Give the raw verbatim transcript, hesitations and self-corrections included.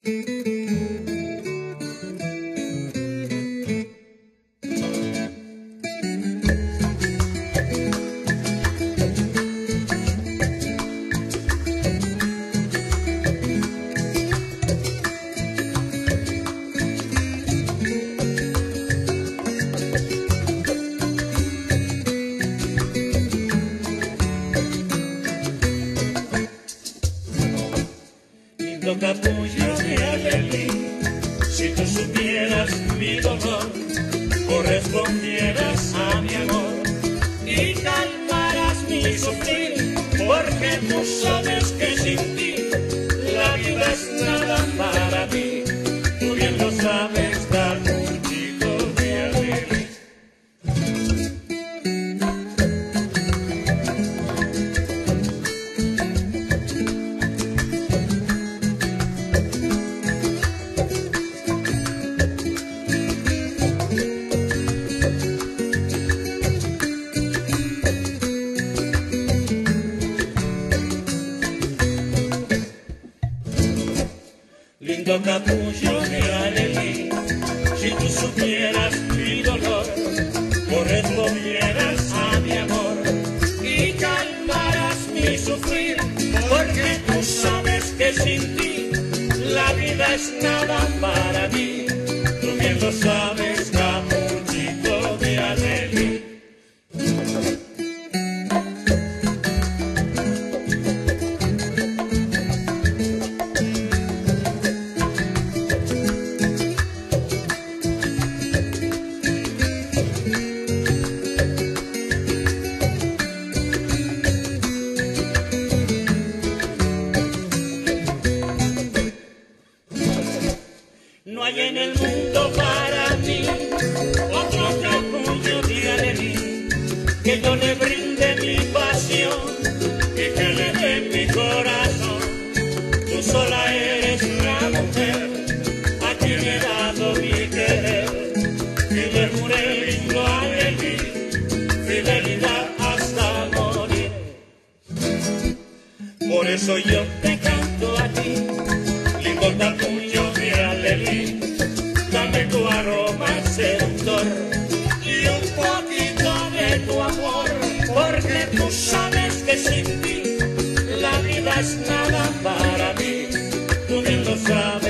Lindo capullo de Alelí, si tú supieras mi dolor, correspondieras a mi amor y calmarás mi sufrir, porque tú sabes que sin ti la vida es nada para mí. Tú bien lo sabes, capullito de Alelí. Lindo capullo de Alelí, si tú supieras mi dolor, correspondieras a mi amor y calmarás mi sufrir, porque tú sabes que sin ti la vida es nada para mí. Tú bien lo sabes, capullito de Alelí. No hay en el mundo para mí otro capullo de Alelí, que yo le brinde mi pasión y que le dé mi corazón. Tú sola eres la mujer a quien he dado mi querer, y le juré, lindo Alelí, fidelidad hasta morir. Por eso yo te canto a ti, lindo capullo de Alelí, dame tu aroma seductor y un poquito de tu amor, porque tú sabes que sin ti la vida es nada para mí. Tú bien lo sabes.